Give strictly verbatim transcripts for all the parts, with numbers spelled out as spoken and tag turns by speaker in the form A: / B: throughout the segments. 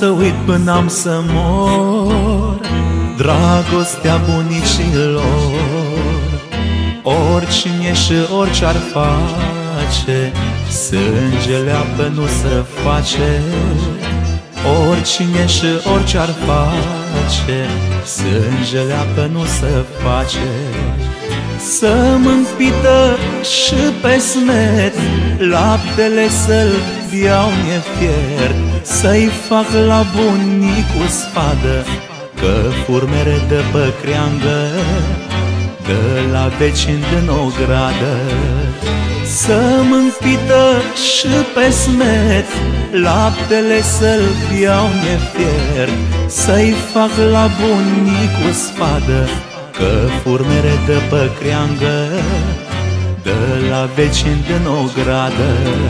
A: să uit până am să mor dragostea bunicilor. Oricine și orice ar face, sângele apă nu se face. Oricine și orice ar face, sângele apă nu se face. Să-mi împită și pe smet, laptele să-l beau nefiert. Să-i fac la bunicul spadă, că furmere de pe creangă, de la vecini din ogradă. Să-mi împită și pe smet, laptele să-l beau nefiert. Să-i fac la bunicul spadă, că furmere de pe creangă, de la vecini din ogradă.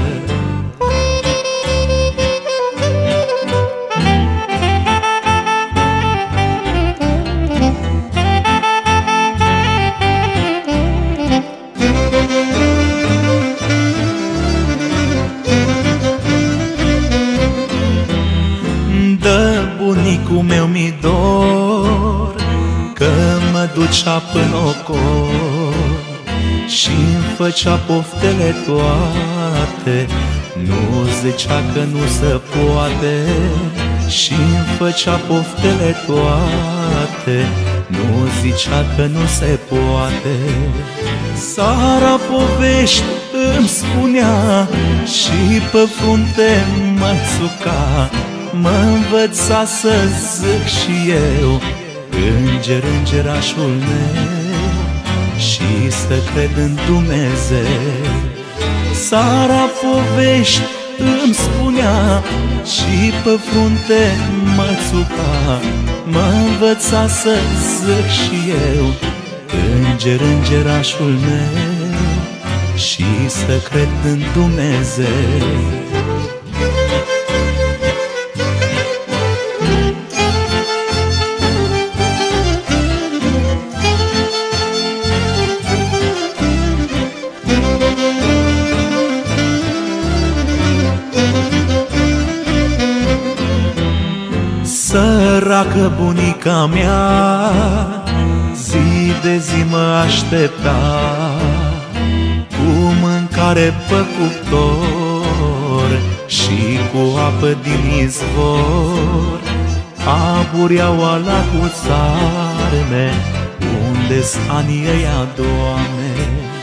A: Dă bunicul meu mi dor, că mă ducea până ocor și-mi făcea poftele toate. Nu zicea că nu se poate, și-mi făcea poftele toate. Nu zicea că nu se poate. Sara povești îmi spunea și pe frunte mă țuca. Mă învăța să zic și eu înger, îngerașul meu, și să cred în Dumnezeu. Sara povești îmi spunea și pe frunte mă țuca. Mă învăța să zic și eu înger, îngerașul meu, și să cred în Dumnezeu. Săracă bunica mea, zi de zi mă aștepta, cu mâncare pe cuptor și cu apă din izvor. Abureau la cu țarme, unde-s anii ăia, Doamne.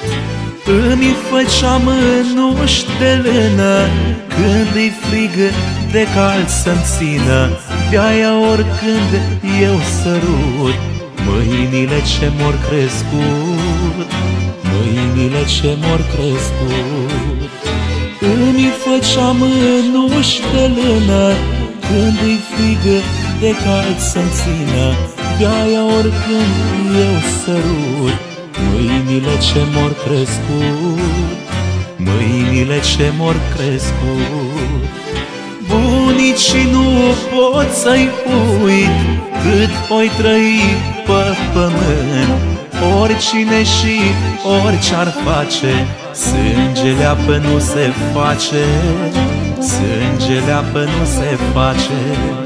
A: Îmi făcea mânuși de lână, când-i frig de cald să-mi țină. De-aia oricând eu sărut mâinile ce m-or crescut, mâinile ce m-or crescut. Îmi făcea mânuși de lână, când-i frig de cald să-mi țină. De-aia oricând eu sărut mâinile ce m-or crescut, mâinile ce m-or crescut. Bunicii nu pot să-i uit, cât oi trăi pe pământ. Oricine și orice-ar face, sângele apă nu se face, sângele apă nu se face.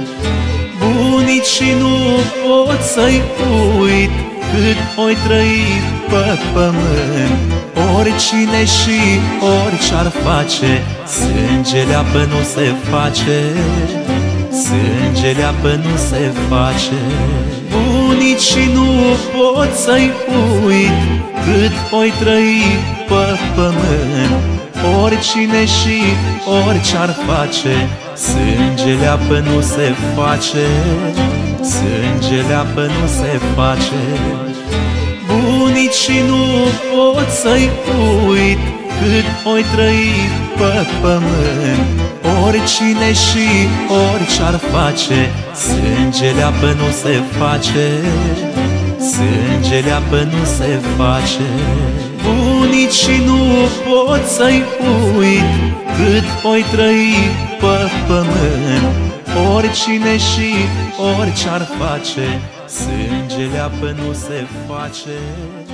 A: Bunicii nu pot să-i uit, cât oi trăi pe pământ. Oricine și orice-ar face, sângele apă nu se face, sângele apă nu se face. Bunicii nu pot să-i uit, cât oi trăi pe pământ. Oricine și orice-ar face, sângele apă nu se face, sângele apă nu se face. Bunicii nu pot să-i uit, cât oi trăi pe pământ. Oricine și orice-ar face, sângele apă nu se face, sângele apă nu se face. Bunicii nu pot să-i uit, cât oi trăi pe pământ. Oricine și orice-ar face, sângele apă nu se face.